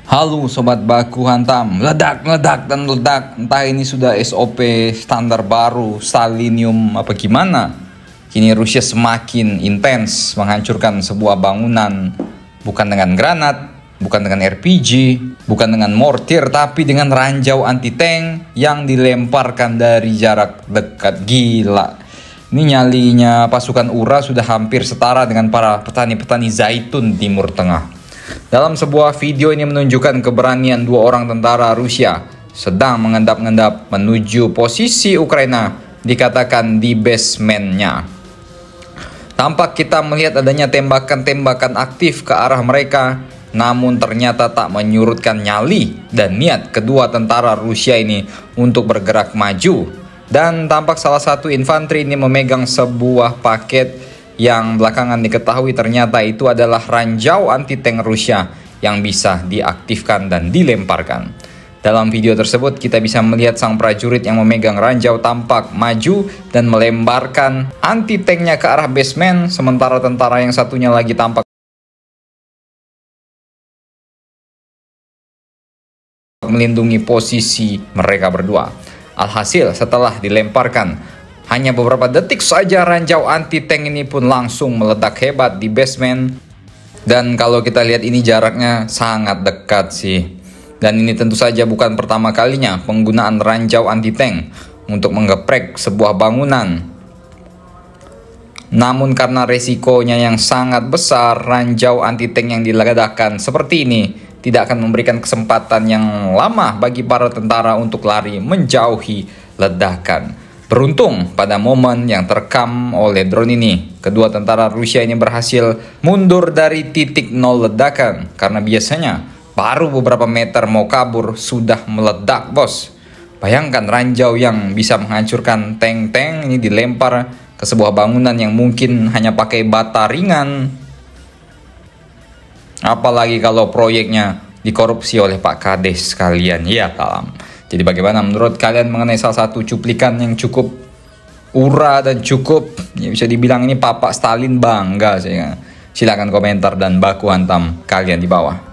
Halo sobat baku hantam, meledak, meledak, dan meledak. Entah ini sudah SOP standar baru, Stalinium apa gimana. Kini Rusia semakin intens menghancurkan sebuah bangunan. Bukan dengan granat, bukan dengan RPG, bukan dengan mortir, tapi dengan ranjau anti-tank yang dilemparkan dari jarak dekat. Gila. Ini nyalinya pasukan URA sudah hampir setara dengan para petani-petani zaitun Timur Tengah. Dalam sebuah video ini menunjukkan keberanian dua orang tentara Rusia sedang mengendap-endap menuju posisi Ukraina, dikatakan di basementnya. Tampak kita melihat adanya tembakan-tembakan aktif ke arah mereka, namun ternyata tak menyurutkan nyali dan niat kedua tentara Rusia ini untuk bergerak maju. Dan tampak salah satu infanteri ini memegang sebuah paket yang belakangan diketahui ternyata itu adalah ranjau anti-tank Rusia yang bisa diaktifkan dan dilemparkan. Dalam video tersebut kita bisa melihat sang prajurit yang memegang ranjau tampak maju dan melemparkan anti-tanknya ke arah basement, sementara tentara yang satunya lagi tampak melindungi posisi mereka berdua. Alhasil setelah dilemparkan, hanya beberapa detik saja ranjau anti-tank ini pun langsung meledak hebat di basement. Dan kalau kita lihat ini jaraknya sangat dekat sih. Dan ini tentu saja bukan pertama kalinya penggunaan ranjau anti-tank untuk menggeprek sebuah bangunan. Namun karena resikonya yang sangat besar, ranjau anti-tank yang diledakkan seperti ini tidak akan memberikan kesempatan yang lama bagi para tentara untuk lari menjauhi ledakan. Beruntung pada momen yang terekam oleh drone ini, kedua tentara Rusia ini berhasil mundur dari titik nol ledakan karena biasanya baru beberapa meter mau kabur sudah meledak, bos. Bayangkan ranjau yang bisa menghancurkan tank-tank ini dilempar ke sebuah bangunan yang mungkin hanya pakai bata ringan. Apalagi kalau proyeknya dikorupsi oleh Pak Kades sekalian, ya kalam. Jadi bagaimana menurut kalian mengenai salah satu cuplikan yang cukup ura dan cukup ya bisa dibilang ini Bapak Stalin bangga sih. Silakan komentar dan baku hantam kalian di bawah.